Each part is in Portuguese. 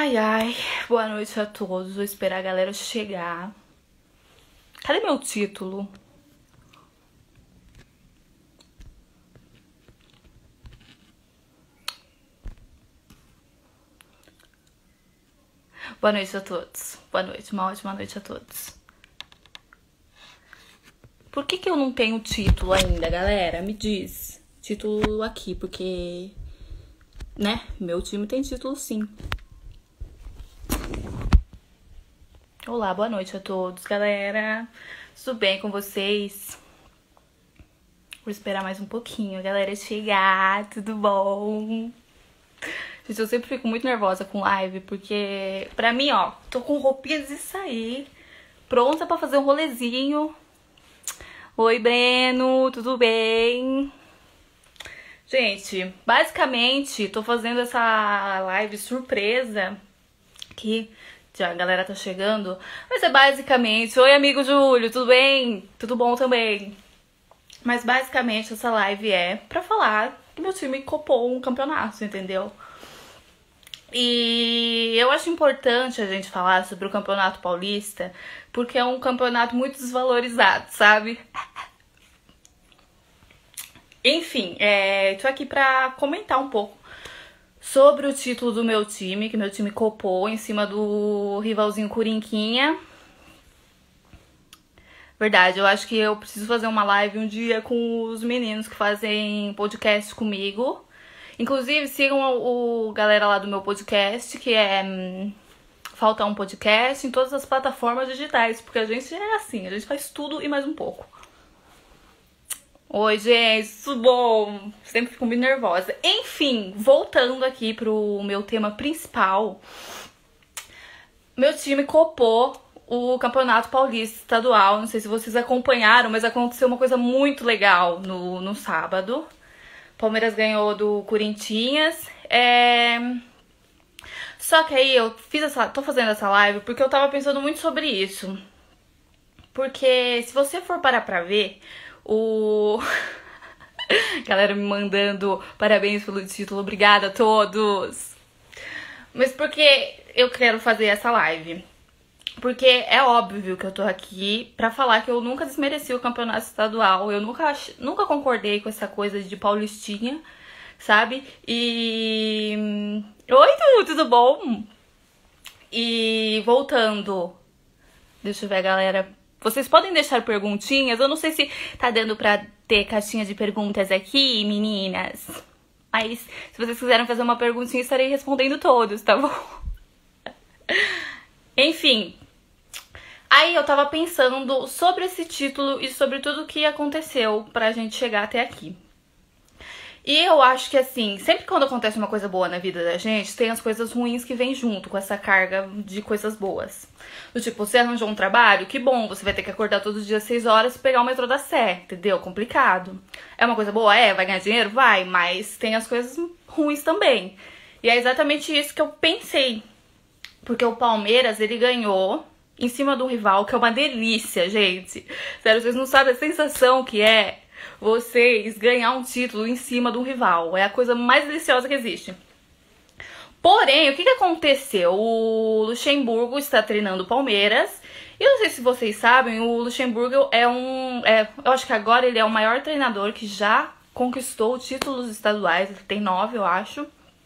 Ai, boa noite a todos. Vou esperar a galera chegar. Cadê meu título? Boa noite a todos. Boa noite, uma ótima noite a todos. Por que eu não tenho título ainda, galera? Me diz. Título aqui, porque... né? Meu time tem título sim. Olá, boa noite a todos, galera. Tudo bem com vocês? Vou esperar mais um pouquinho, a galera chegar. Tudo bom? Gente, eu sempre fico muito nervosa com live, porque pra mim, ó, tô com roupinhas de sair, pronta pra fazer um rolezinho. Oi, Breno, tudo bem? Gente, basicamente, tô fazendo essa live surpresa que já a galera tá chegando. Mas é basicamente... Oi, amigo Júlio, tudo bem? Tudo bom também? Mas basicamente essa live é pra falar que meu time copou um campeonato, entendeu? E eu acho importante a gente falar sobre o Campeonato Paulista, porque é um campeonato muito desvalorizado, sabe? Enfim, tô aqui pra comentar um pouco sobre o título do meu time, que meu time copou em cima do rivalzinho Corinquinha. Verdade, eu acho que eu preciso fazer uma live um dia com os meninos que fazem podcast comigo. Inclusive, sigam o galera lá do meu podcast, que é Falta um Podcast, em todas as plataformas digitais, porque a gente é assim, a gente faz tudo e mais um pouco. Oi, gente, tudo bom? Sempre fico muito nervosa. Enfim, voltando aqui pro meu tema principal, meu time copou o Campeonato Paulista Estadual. Não sei se vocês acompanharam, mas aconteceu uma coisa muito legal no sábado. Palmeiras ganhou do Corinthians. Só que aí eu tô fazendo essa live porque eu tava pensando muito sobre isso. Porque se você for parar pra ver, galera me mandando parabéns pelo título, obrigada a todos. Mas por que eu quero fazer essa live? Porque é óbvio que eu tô aqui pra falar que eu nunca desmereci o campeonato estadual. Eu nunca concordei com essa coisa de paulistinha, sabe? E... Oi, tudo bom? E voltando... Deixa eu ver, galera. Vocês podem deixar perguntinhas. Eu não sei se tá dando pra ter caixinha de perguntas aqui, meninas. Mas se vocês quiserem fazer uma perguntinha, estarei respondendo todos, tá bom? Enfim... Aí eu tava pensando sobre esse título e sobre tudo que aconteceu pra gente chegar até aqui. E eu acho que assim, sempre quando acontece uma coisa boa na vida da gente, tem as coisas ruins que vêm junto com essa carga de coisas boas. Do tipo, você arranjou um trabalho, que bom, você vai ter que acordar todos os dias 6 horas e pegar o metrô da Sé, entendeu? Complicado. É uma coisa boa? Vai ganhar dinheiro? Vai, mas tem as coisas ruins também. E é exatamente isso que eu pensei. Porque o Palmeiras, ele ganhou... em cima de um rival, que é uma delícia, gente. Sério, vocês não sabem a sensação que é vocês ganhar um título em cima de um rival. É a coisa mais deliciosa que existe. Porém, o que aconteceu? O Luxemburgo está treinando o Palmeiras. E eu não sei se vocês sabem, o Luxemburgo eu acho que agora ele é o maior treinador que já conquistou títulos estaduais. Ele tem 9, eu acho.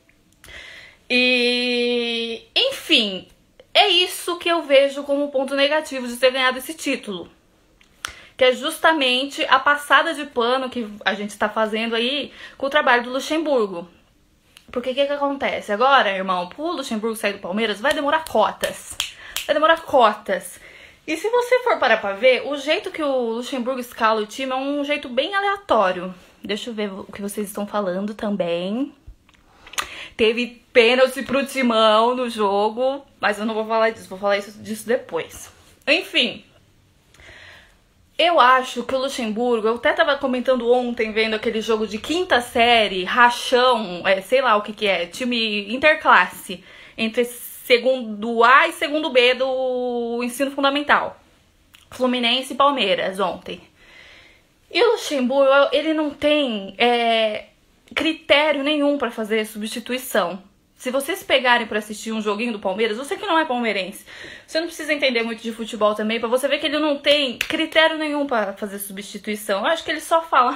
E... enfim... é isso que eu vejo como ponto negativo de ter ganhado esse título. Que é justamente a passada de pano que a gente tá fazendo aí com o trabalho do Luxemburgo. Porque o que acontece? Agora, irmão, pro Luxemburgo sair do Palmeiras vai demorar cotas. Vai demorar cotas. E se você for parar pra ver, o jeito que o Luxemburgo escala o time é um jeito bem aleatório. Deixa eu ver o que vocês estão falando também. Teve pênalti pro Timão no jogo, mas eu não vou falar disso, vou falar disso depois. Enfim, eu acho que o Luxemburgo, eu até tava comentando ontem, vendo aquele jogo de quinta série, rachão, sei lá o que é, time interclasse, entre segundo A e segundo B do ensino fundamental. Fluminense e Palmeiras ontem. E o Luxemburgo, ele não tem... critério nenhum pra fazer substituição, Se vocês pegarem pra assistir um joguinho do Palmeiras, você que não é palmeirense, você não precisa entender muito de futebol também, pra você ver que ele não tem critério nenhum pra fazer substituição. Eu acho que ele só fala: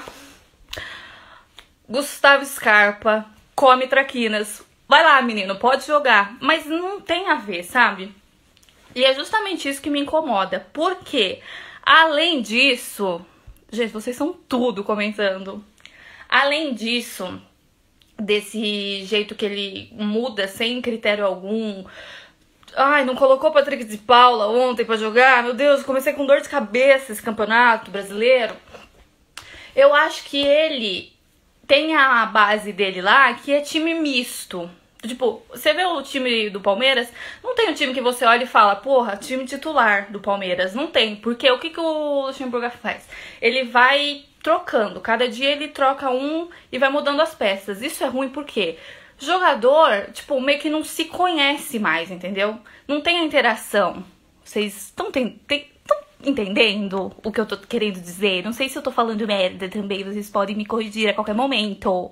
Gustavo Scarpa, come traquinas. Vai lá, menino, pode jogar. Mas não tem a ver, sabe? E é justamente isso que me incomoda. Porque, além disso... Gente, vocês são tudo comentando. Além disso, desse jeito que ele muda sem critério algum. Ai, não colocou o Patrick de Paula ontem pra jogar? Meu Deus, comecei com dor de cabeça esse campeonato brasileiro. Eu acho que ele tem a base dele lá, que é time misto. Tipo, você vê o time do Palmeiras, não tem um time que você olha e fala, porra, time titular do Palmeiras. Não tem, porque o que o Luxemburgo faz? Ele vai trocando, cada dia ele troca um e vai mudando as peças. Isso é ruim porque jogador, tipo, meio que não se conhece mais, entendeu? Não tem a interação. Vocês estão entendendo o que eu tô querendo dizer? Não sei se eu tô falando merda também, vocês podem me corrigir a qualquer momento.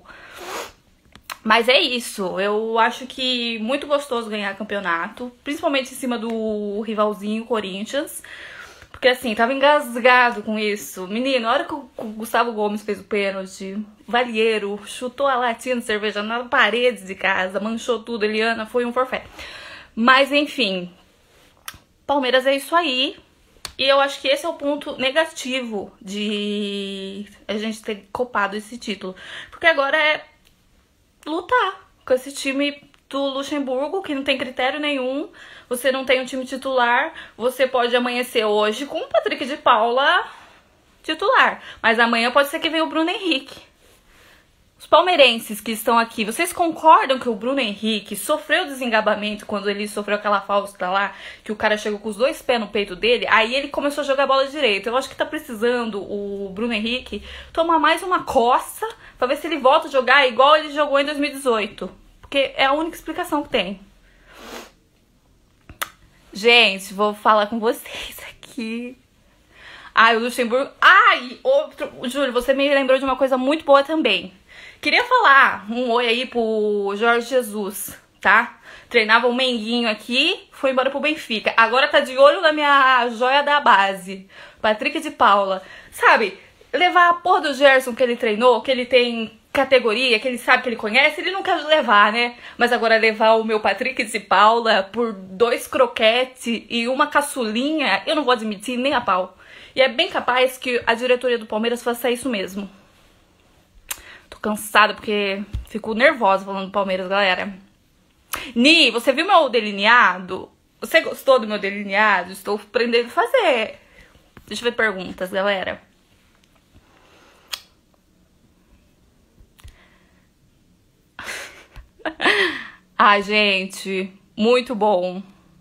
Mas é isso, eu acho que muito gostoso ganhar campeonato, principalmente em cima do rivalzinho Corinthians, porque assim, tava engasgado com isso. Menino, a hora que o Gustavo Gomes fez o pênalti, Valheiro chutou a latinha de cerveja na parede de casa, manchou tudo, Eliana, foi um forfé. Mas enfim, Palmeiras é isso aí, e eu acho que esse é o ponto negativo de a gente ter copado esse título, porque agora é lutar com esse time do Luxemburgo, que não tem critério nenhum. Você não tem um time titular. Você pode amanhecer hoje com o Patrick de Paula titular, mas amanhã pode ser que venha o Bruno Henrique. Os palmeirenses que estão aqui, vocês concordam que o Bruno Henrique sofreu desengabamento quando ele sofreu aquela falta lá, que o cara chegou com os 2 pés no peito dele, aí ele começou a jogar bola direito? Eu acho que tá precisando o Bruno Henrique tomar mais uma coça pra ver se ele volta a jogar igual ele jogou em 2018. Porque é a única explicação que tem. Gente, vou falar com vocês aqui. Ai, o Luxemburgo... Ai, Júlio, você me lembrou de uma coisa muito boa também. Queria falar um oi aí pro Jorge Jesus, tá? Treinava um menguinho aqui, foi embora pro Benfica. Agora tá de olho na minha joia da base, Patrick de Paula. Sabe, levar a porra do Gerson que ele treinou, que ele tem categoria, que ele sabe que ele conhece, ele não quer levar, né? Mas agora levar o meu Patrick de Paula por 2 croquetes e uma caçulinha, eu não vou admitir nem a pau. E é bem capaz que a diretoria do Palmeiras faça isso mesmo. Tô cansada porque fico nervosa falando do Palmeiras, galera. Ni, você viu meu delineado? Você gostou do meu delineado? Estou aprendendo a fazer. Deixa eu ver perguntas, galera. Ai, gente, muito bom.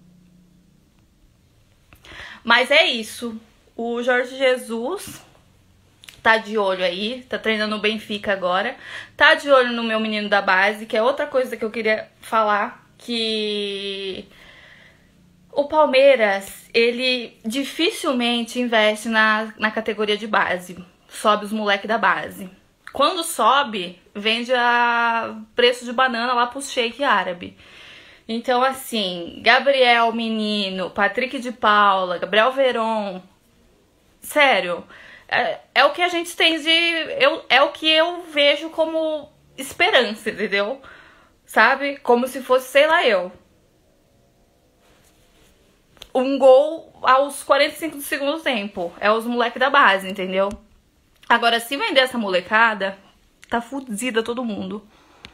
Mas é isso. O Jorge Jesus tá de olho aí, tá treinando o Benfica agora. Tá de olho no meu menino da base, que é outra coisa que eu queria falar, que o Palmeiras, ele dificilmente investe na categoria de base. Sobe os moleques da base. Quando sobe, vende a preço de banana lá pro shake árabe. Então, assim, Gabriel Menino, Patrick de Paula, Gabriel Veron, sério, é o que a gente tem de... é o que eu vejo como esperança, entendeu? Sabe? Como se fosse, sei lá, um gol aos 45 do segundo tempo. É os moleques da base, entendeu? Agora, se vender essa molecada, tá fudida todo mundo.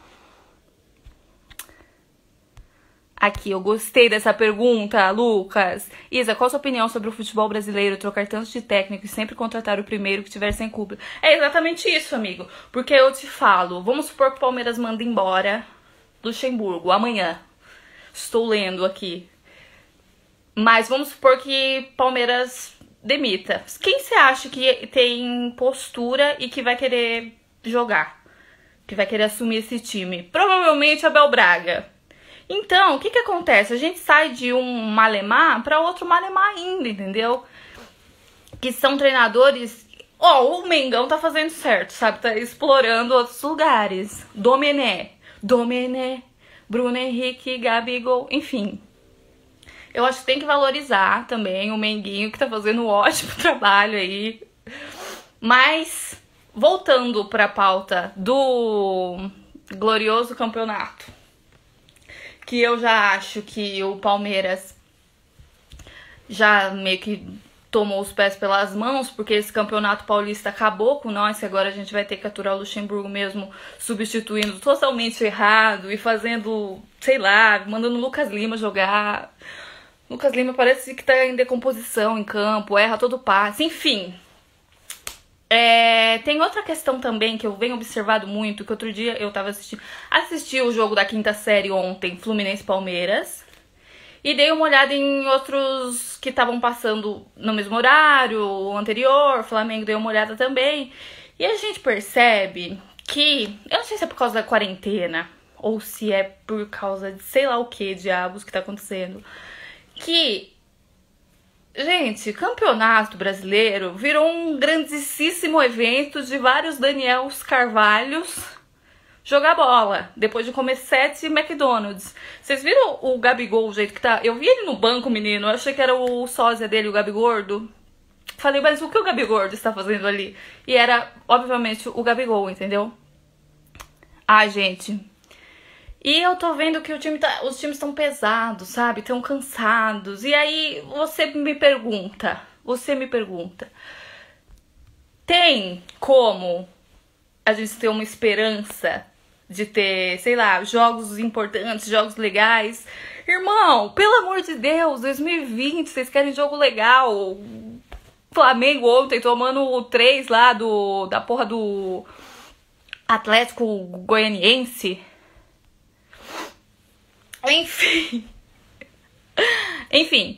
Aqui, eu gostei dessa pergunta, Lucas. Isa, qual a sua opinião sobre o futebol brasileiro trocar tantos de técnico e sempre contratar o primeiro que tiver sem culpa? É exatamente isso, amigo. Porque eu te falo, vamos supor que o Palmeiras manda embora Luxemburgo amanhã. Estou lendo aqui. Mas vamos supor que Palmeiras demita. Quem você acha que tem postura e que vai querer jogar? Que vai querer assumir esse time? Provavelmente Abel Braga. Então, o que acontece? A gente sai de um malemar para outro malemar ainda, entendeu? Que são treinadores... o Mengão tá fazendo certo, sabe? Tá explorando outros lugares. Domené. Bruno Henrique, Gabigol, enfim. Eu acho que tem que valorizar também o Menguinho, que tá fazendo um ótimo trabalho aí. Mas, voltando pra pauta do glorioso campeonato, que eu já acho que o Palmeiras já meio que tomou os pés pelas mãos, porque esse campeonato paulista acabou com nós, que agora a gente vai ter que aturar o Luxemburgo mesmo, substituindo totalmente errado e fazendo, sei lá, mandando o Lucas Lima jogar. Lucas Lima parece que tá em decomposição em campo, erra todo passe, enfim. Tem outra questão também que eu venho observado muito, que outro dia eu tava assisti o jogo da quinta série ontem, Fluminense Palmeiras, e dei uma olhada em outros que estavam passando no mesmo horário, o anterior, Flamengo deu uma olhada também, e a gente percebe que, eu não sei se é por causa da quarentena, ou se é por causa de sei lá o que diabos que tá acontecendo, que, gente, campeonato brasileiro virou um grandíssimo evento de vários Daniels Carvalhos jogar bola, depois de comer 7 McDonald's. Vocês viram o Gabigol, o jeito que tá? Eu vi ele no banco, menino, eu achei que era o sósia dele, o Gabigordo. Falei, mas o que o Gabigordo está fazendo ali? E era, obviamente, o Gabigol, entendeu? Ai, gente. E eu tô vendo que os times estão pesados, sabe? Estão cansados. E aí você me pergunta, tem como a gente ter uma esperança de ter, sei lá, jogos importantes, jogos legais? Irmão, pelo amor de Deus, 2020, vocês querem jogo legal? Flamengo ontem tomando 3 lá da porra do Atlético Goianiense. Enfim,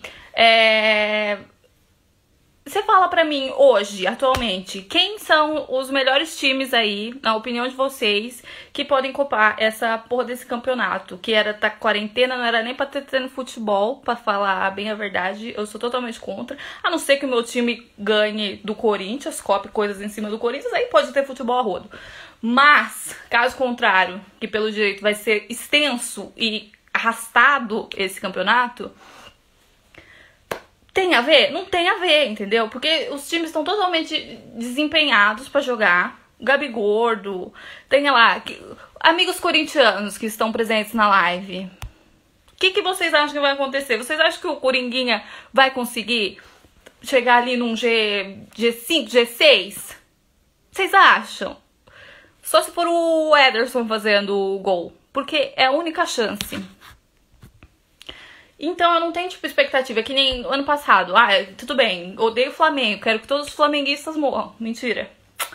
você fala pra mim hoje, atualmente, quem são os melhores times aí, na opinião de vocês, que podem copar essa porra desse campeonato? Que era tá quarentena, não era nem pra ter tendo futebol, pra falar bem a verdade, eu sou totalmente contra. A não ser que o meu time ganhe do Corinthians, cope coisas em cima do Corinthians, aí pode ter futebol a rodo. Mas, caso contrário, que pelo direito vai ser extenso e arrastado esse campeonato, tem a ver? Não tem a ver, entendeu? Porque os times estão totalmente desempenhados pra jogar. Gabigordo, tem lá, amigos corintianos que estão presentes na live. O que vocês acham que vai acontecer? Vocês acham que o Coringuinha vai conseguir chegar ali num G5, G6? Vocês acham? Só se for o Ederson fazendo o gol, porque é a única chance. Então eu não tenho, tipo, expectativa, que nem ano passado. Ah, tudo bem, odeio o Flamengo, quero que todos os flamenguistas morram. Mentira.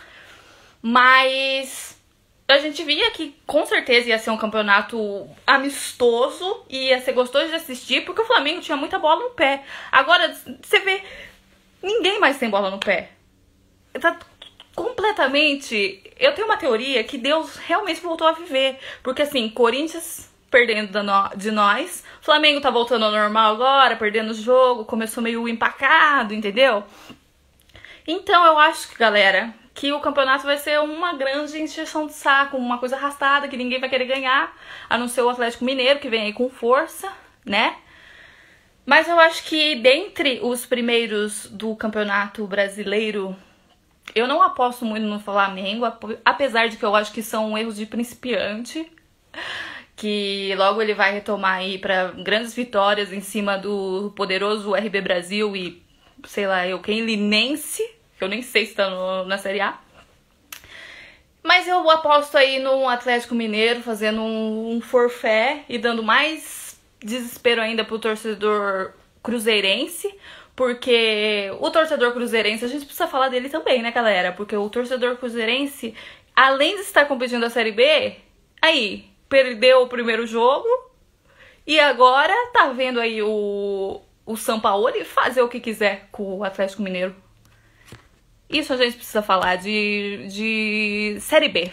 Mas a gente via que com certeza ia ser um campeonato amistoso e ia ser gostoso de assistir, porque o Flamengo tinha muita bola no pé. Agora, você vê, ninguém mais tem bola no pé. Tá completamente... Eu tenho uma teoria que Deus realmente voltou a viver. Porque assim, Corinthians perdendo de nós, Flamengo tá voltando ao normal agora, perdendo o jogo, começou meio empacado, entendeu? Então eu acho que, galera, que o campeonato vai ser uma grande encheção de saco, uma coisa arrastada que ninguém vai querer ganhar, a não ser o Atlético Mineiro, que vem aí com força, né? Mas eu acho que dentre os primeiros do Campeonato Brasileiro, eu não aposto muito no Flamengo, apesar de que eu acho que são erros de principiante, que logo ele vai retomar aí para grandes vitórias em cima do poderoso RB Brasil e, sei lá, quem Linense, que eu nem sei se tá na Série A. Mas eu aposto aí no Atlético Mineiro fazendo um forfé e dando mais desespero ainda pro torcedor cruzeirense, porque o torcedor cruzeirense, a gente precisa falar dele também, né, galera? Porque o torcedor cruzeirense, além de estar competindo a Série B, aí perdeu o primeiro jogo e agora tá vendo aí o Sampaoli fazer o que quiser com o Atlético Mineiro. Isso a gente precisa falar de Série B.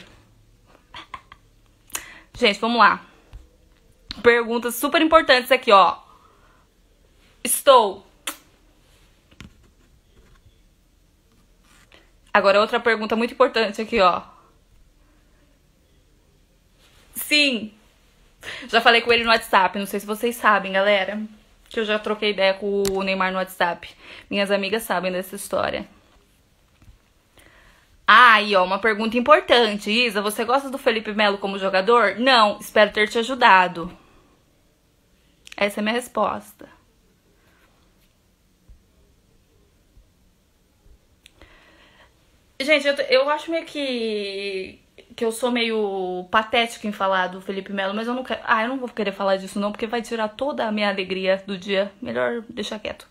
Gente, vamos lá. Perguntas super importantes aqui, ó. Agora outra pergunta muito importante aqui, ó. Sim, Já falei com ele no WhatsApp, não sei se vocês sabem, galera. Que eu já troquei ideia com o Neymar no WhatsApp. Minhas amigas sabem dessa história. Ah, e ó, uma pergunta importante. Isa, você gosta do Felipe Melo como jogador? Não, espero ter te ajudado. Essa é a minha resposta. Gente, eu acho meio que eu sou meio patética em falar do Felipe Melo, mas eu não quero. Ah, eu não vou querer falar disso não, porque vai tirar toda a minha alegria do dia. Melhor deixar quieto.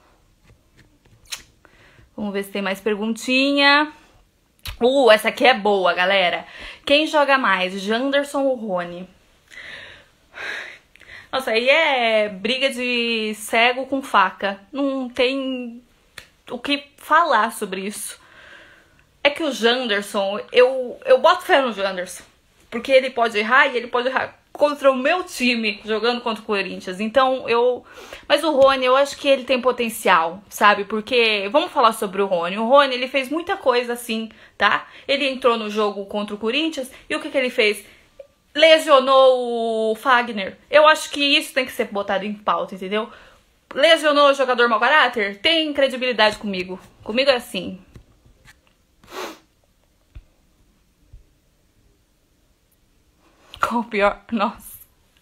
Vamos ver se tem mais perguntinha. Essa aqui é boa, galera. Quem joga mais, Janderson ou Rony? Nossa, aí é briga de cego com faca. Não tem o que falar sobre isso. É que o Janderson, eu boto fé no Janderson. Porque ele pode errar e ele pode errar contra o meu time, jogando contra o Corinthians. Então, Mas o Rony, eu acho que ele tem potencial, sabe? Porque, vamos falar sobre o Rony. O Rony, ele fez muita coisa assim, tá? Ele entrou no jogo contra o Corinthians e o que ele fez? Lesionou o Fagner. Eu acho que isso tem que ser botado em pauta, entendeu? Lesionou o jogador mau caráter? Tem credibilidade comigo. Comigo é assim. Qual o pior? Nossa.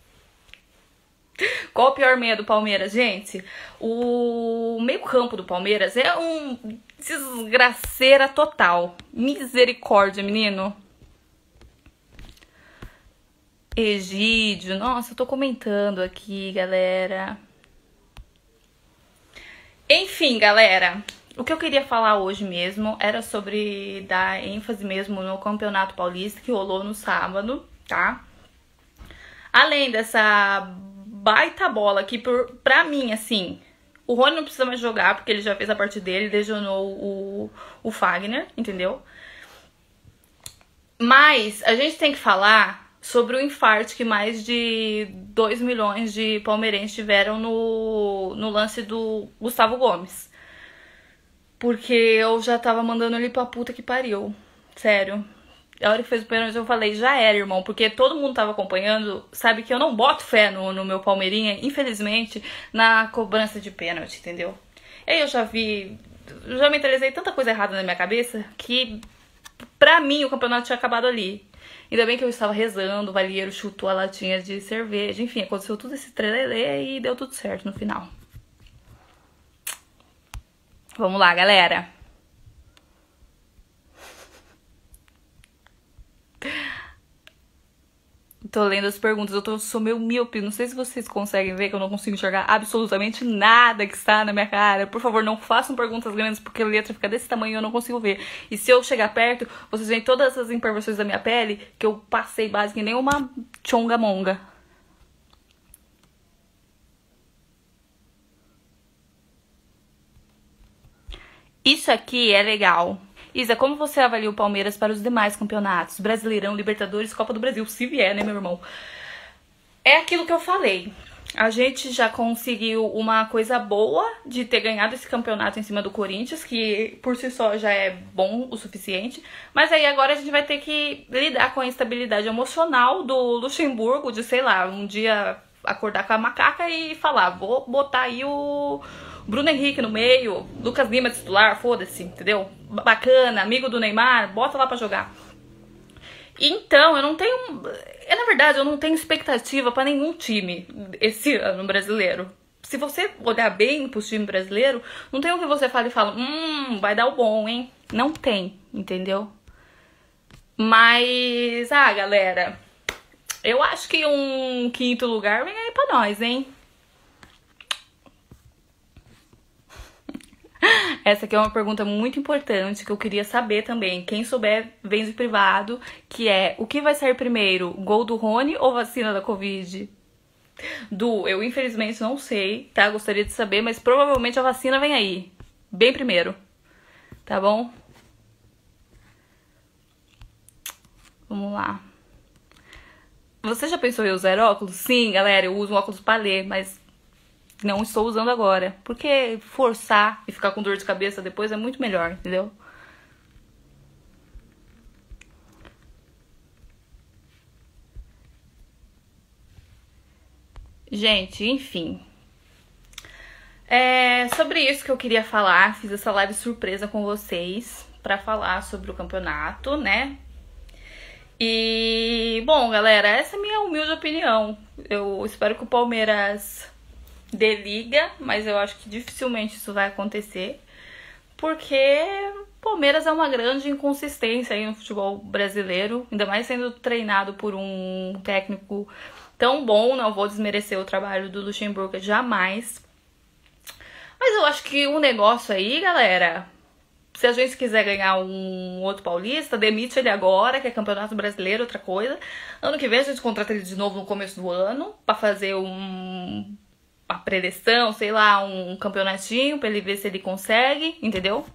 Qual o pior meia do Palmeiras, gente? O meio-campo do Palmeiras é um desgraceira total. Misericórdia, menino. Egídio. Nossa, eu tô comentando aqui, galera. Enfim, galera. O que eu queria falar hoje mesmo era sobre dar ênfase mesmo no Campeonato Paulista que rolou no sábado, tá? Além dessa baita bola que, pra mim, assim, o Rony não precisa mais jogar porque ele já fez a parte dele, lesionou o Fagner, entendeu? Mas a gente tem que falar sobre o infarte que mais de 2 milhões de palmeirenses tiveram no lance do Gustavo Gomes. Porque eu já tava mandando ele pra puta que pariu. Sério. A hora que fez o pênalti eu falei, já era, irmão. Porque todo mundo tava acompanhando. Sabe que eu não boto fé no meu Palmeirinha, infelizmente, na cobrança de pênalti, entendeu? E aí eu já mentalizei tanta coisa errada na minha cabeça que, pra mim, o campeonato tinha acabado ali. Ainda bem que eu estava rezando, o Valieiro chutou a latinha de cerveja. Enfim, aconteceu tudo esse trelelê e deu tudo certo no final. Vamos lá, galera. Tô lendo as perguntas, sou meio míope. Não sei se vocês conseguem ver que eu não consigo enxergar absolutamente nada que está na minha cara. Por favor, não façam perguntas grandes porque a letra fica desse tamanho e eu não consigo ver. E se eu chegar perto, vocês veem todas as imperfeições da minha pele que eu passei base que nem uma chonga-monga. Isso aqui é legal. Isa, como você avalia o Palmeiras para os demais campeonatos? Brasileirão, Libertadores, Copa do Brasil. Se vier, né, meu irmão? É aquilo que eu falei. A gente já conseguiu uma coisa boa de ter ganhado esse campeonato em cima do Corinthians, que por si só já é bom o suficiente. Mas aí agora a gente vai ter que lidar com a instabilidade emocional do Luxemburgo, de, sei lá, um dia acordar com a macaca e falar, vou botar aí o Bruno Henrique no meio, Lucas Lima titular, foda-se, entendeu? Bacana, amigo do Neymar, bota lá pra jogar. Então, eu não tenho... Na verdade, eu não tenho expectativa pra nenhum time esse ano brasileiro. Se você olhar bem pro time brasileiro, não tem o que você fala e fala, vai dar o bom, hein? Não tem, entendeu? Mas, galera, eu acho que um quinto lugar vem aí pra nós, hein? Essa aqui é uma pergunta muito importante que eu queria saber também. Quem souber, vem de privado, que é, o que vai sair primeiro, gol do Rony ou vacina da Covid? Eu infelizmente não sei, tá? Gostaria de saber, mas provavelmente a vacina vem aí. Bem primeiro. Tá bom? Vamos lá. Você já pensou em usar óculos? Sim, galera, eu uso um óculos pra ler, mas não estou usando agora. Porque forçar e ficar com dor de cabeça depois é muito melhor, entendeu? Gente, enfim. Sobre isso que eu queria falar. Fiz essa live surpresa com vocês pra falar sobre o campeonato, né? E, bom, galera, essa é a minha humilde opinião. Eu espero que o Palmeiras dê liga, mas eu acho que dificilmente isso vai acontecer. Porque o Palmeiras é uma grande inconsistência aí no futebol brasileiro, ainda mais sendo treinado por um técnico tão bom. Não vou desmerecer o trabalho do Luxemburgo jamais. Mas eu acho que o negócio aí, galera, se a gente quiser ganhar um outro paulista, demite ele agora, que é Campeonato Brasileiro, outra coisa. Ano que vem a gente contrata ele de novo no começo do ano, pra fazer uma preleção, sei lá, um campeonatinho, pra ele ver se ele consegue, entendeu?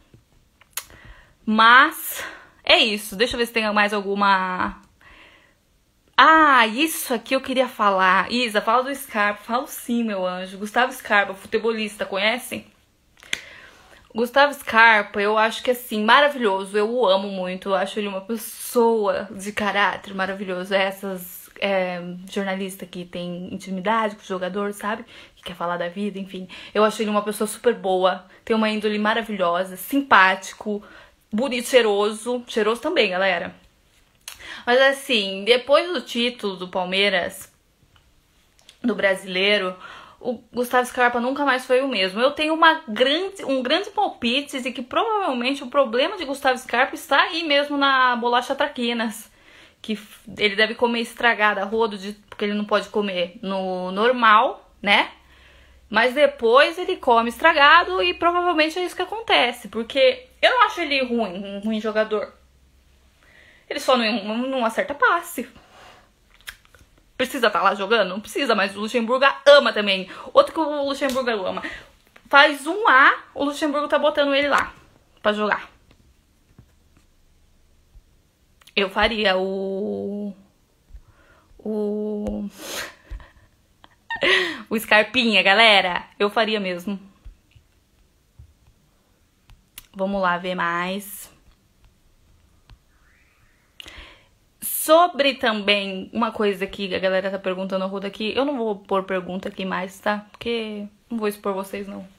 Mas é isso. Deixa eu ver se tem mais alguma... Ah, isso aqui eu queria falar. Isa, fala do Scarpa. Falo sim, meu anjo. Gustavo Scarpa, futebolista, conhecem? Gustavo Scarpa, eu acho que assim, maravilhoso. Eu o amo muito. Eu acho ele uma pessoa de caráter maravilhoso. Essas jornalistas que tem intimidade com o jogador, sabe? Que quer falar da vida, enfim. Eu acho ele uma pessoa super boa. Tem uma índole maravilhosa, simpático, bonito, cheiroso. Cheiroso também, galera. Mas assim, depois do título do Palmeiras, do Brasileiro, o Gustavo Scarpa nunca mais foi o mesmo. Eu tenho um grande palpite de que provavelmente o problema de Gustavo Scarpa está aí mesmo na bolacha traquinas. Que ele deve comer estragada a rodo, porque ele não pode comer no normal, né? Mas depois ele come estragado e provavelmente é isso que acontece. Porque eu não acho ele um ruim jogador. Ele só não acerta passe. Precisa estar lá jogando? Não precisa, mas o Luxemburgo ama também. Outro que o Luxemburgo ama. Faz um A, o Luxemburgo tá botando ele lá pra jogar. Eu faria o Scarpinha, galera. Eu faria mesmo. Vamos lá ver mais. Sobre também uma coisa que a galera tá perguntando a Ruda aqui. Eu não vou pôr pergunta aqui mais, tá? Porque não vou expor vocês, não.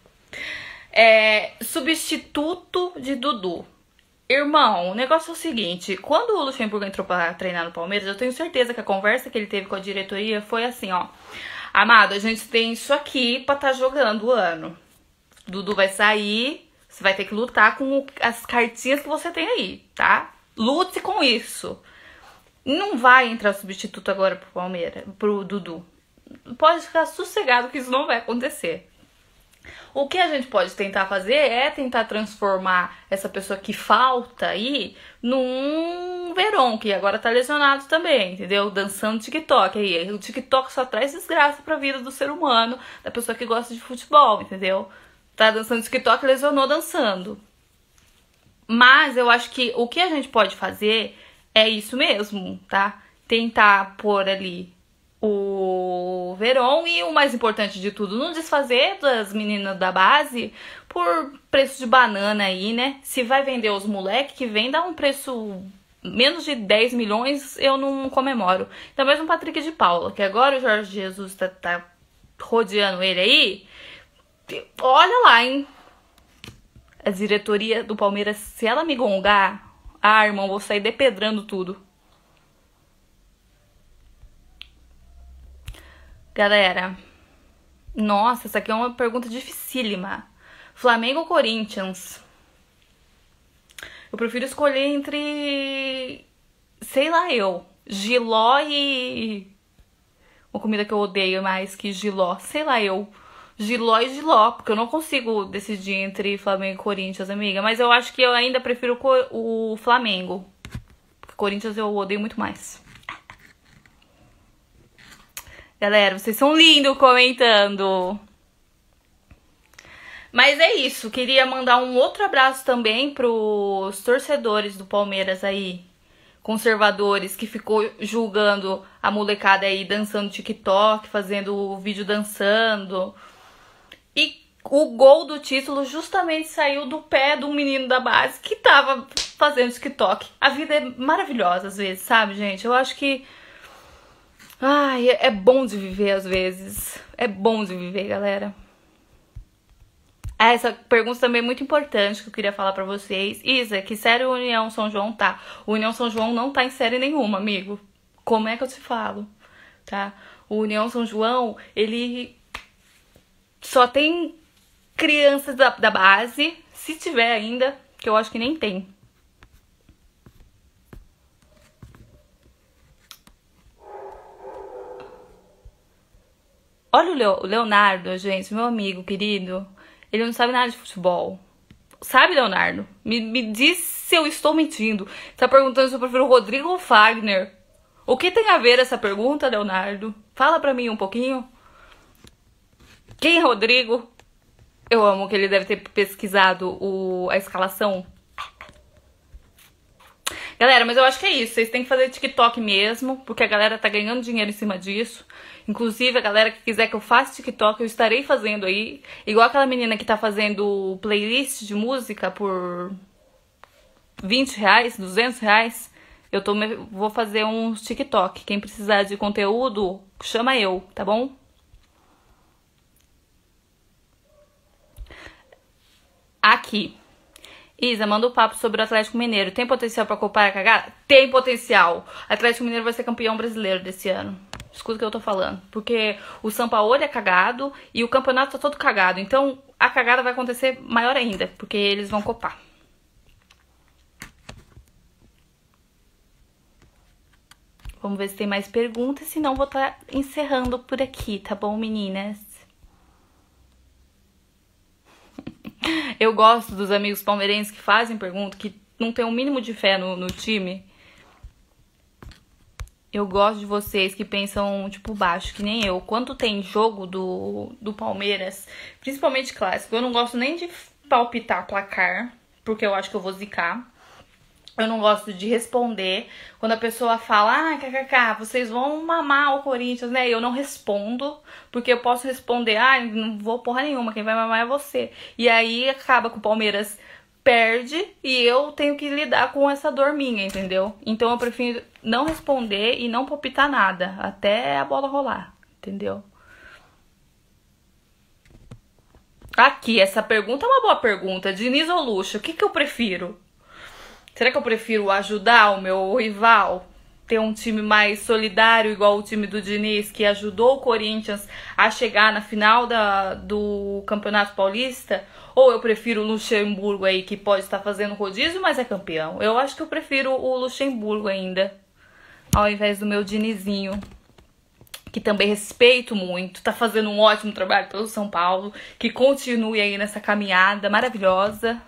Substituto de Dudu. Irmão, o negócio é o seguinte. Quando o Luxemburgo entrou pra treinar no Palmeiras, eu tenho certeza que a conversa que ele teve com a diretoria foi assim, ó. Amado, a gente tem isso aqui pra tá jogando o ano. Dudu vai sair, você vai ter que lutar com as cartinhas que você tem aí, tá? Lute com isso. Não vai entrar substituto agora pro Palmeiras, pro Dudu. Pode ficar sossegado que isso não vai acontecer. O que a gente pode tentar fazer é tentar transformar essa pessoa que falta aí num Verón, que agora tá lesionado também, entendeu? Dançando TikTok aí. O TikTok só traz desgraça pra vida do ser humano, da pessoa que gosta de futebol, entendeu? Tá dançando TikTok, lesionou dançando. Mas eu acho que o que a gente pode fazer é isso mesmo, tá? Tentar pôr ali o Verón e o mais importante de tudo, não desfazer das meninas da base por preço de banana aí, né? Se vai vender os moleques, que venda um preço menos de 10 milhões, eu não comemoro. Então mesmo o Patrick de Paula, que agora o Jorge Jesus tá rodeando ele aí, olha lá, hein? A diretoria do Palmeiras, se ela me gongar, irmão, vou sair depedrando tudo. Galera, nossa, essa aqui é uma pergunta dificílima. Flamengo ou Corinthians? Eu prefiro escolher entre, sei lá, jiló e uma comida que eu odeio mais que jiló, sei lá, jiló e jiló, porque eu não consigo decidir entre Flamengo e Corinthians, amiga. Mas eu acho que eu ainda prefiro o Flamengo. Corinthians eu odeio muito mais. Galera, vocês são lindos comentando. Mas é isso. Queria mandar um outro abraço também pros torcedores do Palmeiras aí, conservadores, que ficou julgando a molecada aí dançando TikTok, fazendo vídeo dançando. E o gol do título justamente saiu do pé de um menino da base que tava fazendo TikTok. A vida é maravilhosa às vezes, sabe, gente? Eu acho que Ai, é bom de viver às vezes. É bom de viver, galera. Essa pergunta também é muito importante que eu queria falar pra vocês. Isa, que série o União São João tá? O União São João não tá em série nenhuma, amigo. Como é que eu te falo? Tá? O União São João, ele só tem crianças da base, se tiver ainda, que eu acho que nem tem. Olha o Leonardo, gente, meu amigo querido. Ele não sabe nada de futebol. Sabe, Leonardo? Me diz se eu estou mentindo. Tá perguntando se eu prefiro o Rodrigo ou o Fagner. O que tem a ver essa pergunta, Leonardo? Fala pra mim um pouquinho. Quem é Rodrigo? Eu amo que ele deve ter pesquisado a escalação. Galera, mas eu acho que é isso. Vocês têm que fazer TikTok mesmo, porque a galera tá ganhando dinheiro em cima disso. Inclusive, a galera que quiser que eu faça TikTok, eu estarei fazendo aí. Igual aquela menina que tá fazendo playlist de música por R$20, R$200. Vou fazer um TikTok. Quem precisar de conteúdo, chama eu, tá bom? Aqui. Isa, manda um papo sobre o Atlético Mineiro. Tem potencial pra culpar a cagada? Tem potencial. O Atlético Mineiro vai ser campeão brasileiro desse ano. Escuta o que eu tô falando. Porque o Sampaoli é cagado e o campeonato tá todo cagado. Então, a cagada vai acontecer maior ainda. Porque eles vão copar. Vamos ver se tem mais perguntas. Senão, vou estar encerrando por aqui, tá bom, meninas? Eu gosto dos amigos palmeirenses que fazem pergunta, que não tem um mínimo de fé no time. Eu gosto de vocês que pensam, tipo, baixo, que nem eu. Quando tem jogo do Palmeiras, principalmente clássico, eu não gosto nem de palpitar placar, porque eu acho que eu vou zicar. Eu não gosto de responder. Quando a pessoa fala, kkk, vocês vão mamar o Corinthians, né? Eu não respondo, porque eu posso responder, não vou porra nenhuma, quem vai mamar é você. E aí acaba que o Palmeiras perde e eu tenho que lidar com essa dor minha, entendeu? Então eu prefiro não responder e não palpitar nada, até a bola rolar, entendeu? Aqui, essa pergunta é uma boa pergunta. Diniz ou Lucha, o que eu prefiro? Será que eu prefiro ajudar o meu rival? Ter um time mais solidário, igual o time do Diniz, que ajudou o Corinthians a chegar na final do Campeonato Paulista? Ou eu prefiro o Luxemburgo aí, que pode estar fazendo rodízio, mas é campeão? Eu acho que eu prefiro o Luxemburgo ainda, ao invés do meu Dinizinho, que também respeito muito, tá fazendo um ótimo trabalho pelo São Paulo, que continue aí nessa caminhada maravilhosa.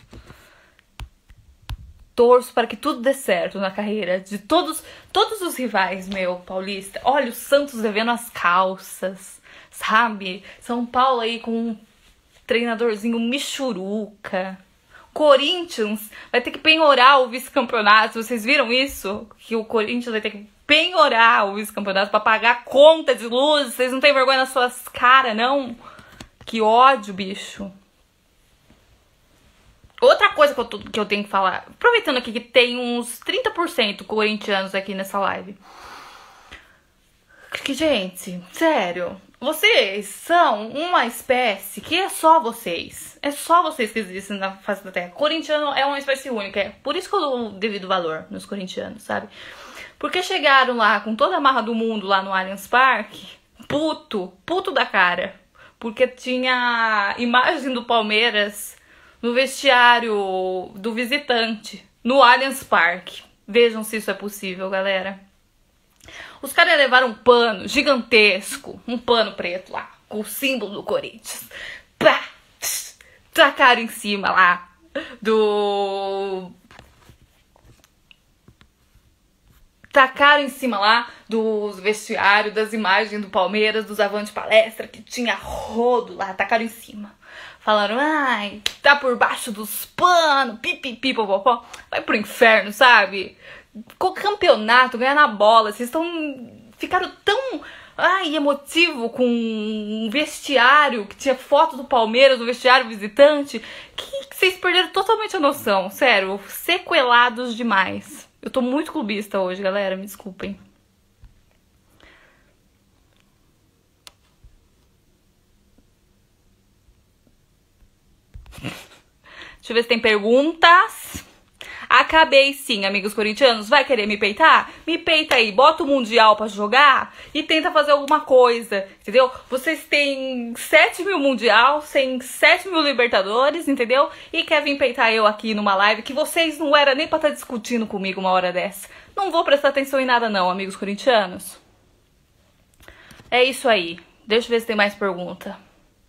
Torço para que tudo dê certo na carreira de todos os rivais, meu, paulista. Olha, o Santos devendo as calças, sabe? São Paulo aí com um treinadorzinho michuruca. Corinthians vai ter que penhorar o vice-campeonato. Vocês viram isso? Que o Corinthians vai ter que penhorar o vice-campeonato pra pagar a conta de luz. Vocês não têm vergonha nas suas caras, não? Que ódio, bicho. Outra coisa que eu tenho que falar, aproveitando aqui que tem uns 30% corintianos aqui nessa live. Que, gente, sério, vocês são uma espécie que é só vocês. É só vocês que existem na face da Terra. Corintiano é uma espécie única. É por isso que eu dou devido valor nos corintianos, sabe? Porque chegaram lá com toda a marra do mundo lá no Allianz Parque, puto da cara. Porque tinha a imagem do Palmeiras no vestiário do visitante, no Allianz Parque. Vejam se isso é possível, galera. Os caras levaram um pano gigantesco, um pano preto lá, com o símbolo do Corinthians. Pá! Tacaram em cima lá Tacaram em cima lá dos vestiários, das imagens do Palmeiras, dos Avante Palestra, que tinha rodo lá, tacaram em cima. Falaram, tá por baixo dos panos, pipipi, popopó. Vai pro inferno, sabe? Com o campeonato, ganhar na bola. Vocês ficaram tão emotivo com um vestiário que tinha foto do Palmeiras, do vestiário visitante, que vocês perderam totalmente a noção. Sério, sequelados demais. Eu tô muito clubista hoje, galera, me desculpem. Deixa eu ver se tem perguntas. Acabei sim, amigos corintianos. Vai querer me peitar? Me peita aí, bota o Mundial pra jogar e tenta fazer alguma coisa, entendeu? Vocês têm 7 mil Mundial, tem 7 mil Libertadores, entendeu? E quer vir peitar eu aqui numa live que vocês não era nem pra estar discutindo comigo uma hora dessa. Não vou prestar atenção em nada não, amigos corintianos. É isso aí. Deixa eu ver se tem mais pergunta.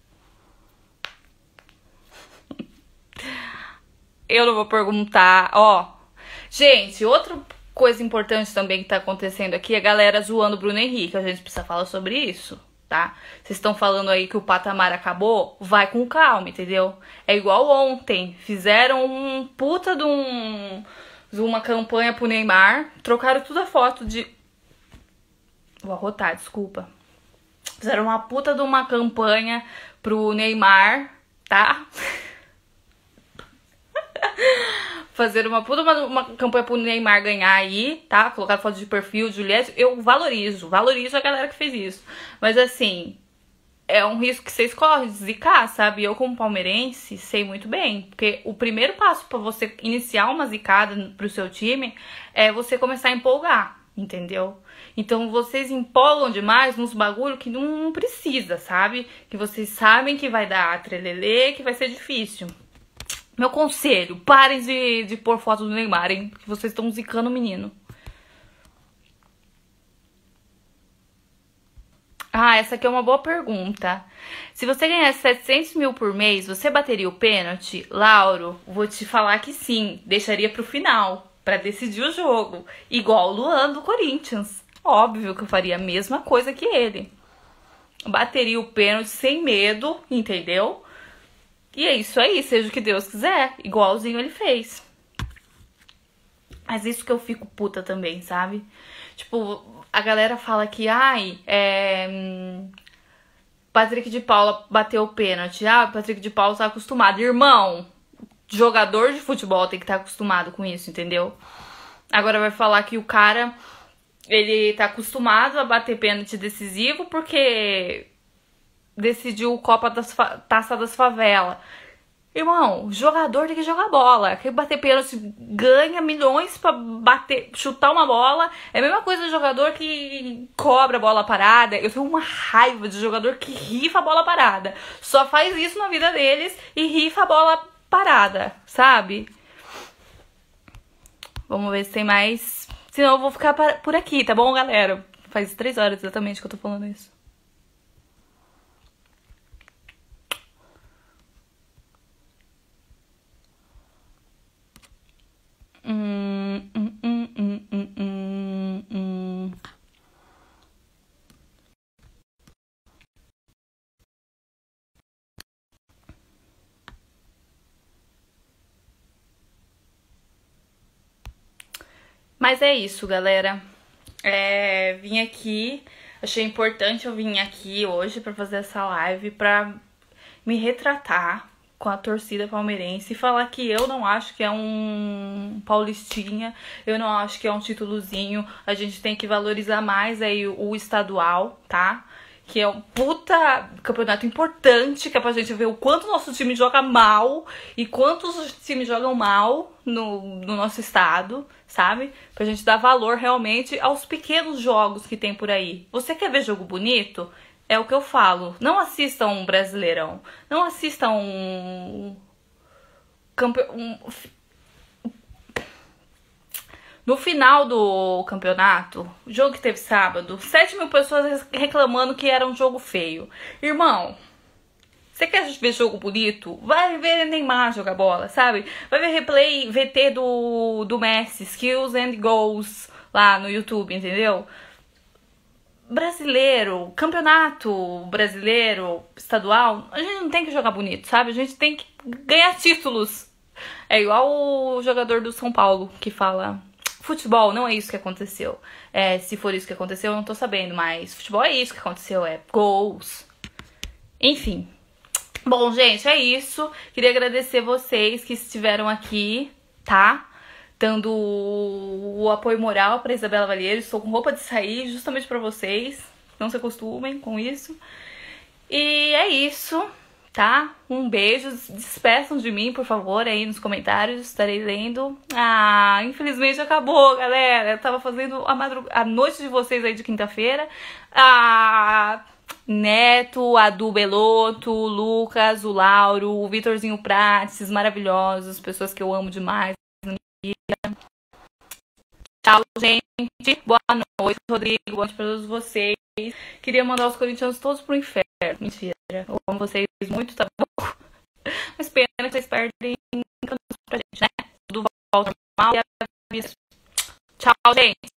Eu não vou perguntar, ó. Gente, outra coisa importante também que tá acontecendo aqui é a galera zoando o Bruno Henrique. A gente precisa falar sobre isso, tá? Vocês estão falando aí que o patamar acabou? Vai com calma, entendeu? É igual ontem. Fizeram um puta de uma campanha pro Neymar. Trocaram toda a foto de... Vou arrotar, desculpa. Fizeram uma puta de uma campanha pro Neymar, tá? Fazer uma puta uma campanha pro Neymar ganhar aí, tá? Colocar foto de perfil, Juliette. Eu valorizo a galera que fez isso. Mas assim, é um risco que vocês correm de zicar, sabe? Eu, como palmeirense, sei muito bem. Porque o primeiro passo pra você iniciar uma zicada pro seu time é você começar a empolgar, entendeu? Então vocês empolgam demais nos bagulho que não precisa, sabe? Que vocês sabem que vai dar trelelê, que vai ser difícil. Meu conselho, parem de pôr foto do Neymar, hein? Que vocês estão zicando o menino. Ah, essa aqui é uma boa pergunta. Se você ganhasse 700 mil por mês, você bateria o pênalti? Lauro, vou te falar que sim. Deixaria pro final, pra decidir o jogo. Igual o Luan do Corinthians. Óbvio que eu faria a mesma coisa que ele. Bateria o pênalti sem medo, entendeu? E é isso aí, seja o que Deus quiser. Igualzinho ele fez. Mas isso que eu fico puta também, sabe? Tipo, a galera fala que, ai, Patrick de Paula bateu o pênalti. Ah, o Patrick de Paula tá acostumado. Irmão, jogador de futebol tem que estar acostumado com isso, entendeu? Agora vai falar que o cara, ele tá acostumado a bater pênalti decisivo porque decidiu o Copa das Taça das Favelas. Irmão, jogador tem que jogar bola. Quem bater pênalti ganha milhões pra bater, chutar uma bola. É a mesma coisa do jogador que cobra a bola parada. Eu tenho uma raiva de jogador que rifa a bola parada. Só faz isso na vida deles e rifa a bola parada, sabe? Vamos ver se tem mais. Senão eu vou ficar por aqui, tá bom, galera? Faz 3 horas exatamente que eu tô falando isso. Mas é isso, galera. Vim aqui, achei importante eu vir aqui hoje pra fazer essa live, pra me retratar com a torcida palmeirense e falar que eu não acho que é um paulistinha, eu não acho que é um títulozinho, a gente tem que valorizar mais aí o estadual, tá? Que é um puta campeonato importante, que é pra gente ver o quanto o nosso time joga mal e quantos os times jogam mal no nosso estado, sabe? Pra gente dar valor realmente aos pequenos jogos que tem por aí. Você quer ver jogo bonito? É o que eu falo. Não assistam um Brasileirão. Não assistam No final do campeonato, o jogo que teve sábado, 7 mil pessoas reclamando que era um jogo feio. Irmão, você quer ver jogo bonito? Vai ver Neymar jogar bola, sabe? Vai ver replay VT do Messi, Skills and Goals lá no YouTube, entendeu? Brasileiro, campeonato brasileiro, estadual, a gente não tem que jogar bonito, sabe? A gente tem que ganhar títulos. É igual o jogador do São Paulo que fala: futebol não é isso que aconteceu. Se for isso que aconteceu, eu não tô sabendo, mas futebol é isso que aconteceu, é gols. Enfim. Bom, gente, é isso. Queria agradecer vocês que estiveram aqui, tá? Dando o apoio moral pra Isabela Valheiro. Estou com roupa de sair justamente pra vocês. Não se acostumem com isso. E é isso. tá? Um beijo, despeçam de mim, por favor, aí nos comentários, estarei lendo. Ah, infelizmente acabou, galera. Eu tava fazendo a noite de vocês aí de quinta-feira. Ah, Neto, a Du Belotto, o Lucas, o Lauro, o Vitorzinho Prates, maravilhosos, pessoas que eu amo demais. Tchau, gente. Boa noite, Rodrigo. Boa noite pra todos vocês. Queria mandar os corintianos todos pro inferno. Mentira. Eu amo vocês muito, tá bom? Mas pena que vocês perdem pra gente, né? Tudo volta ao normal. Tchau, gente.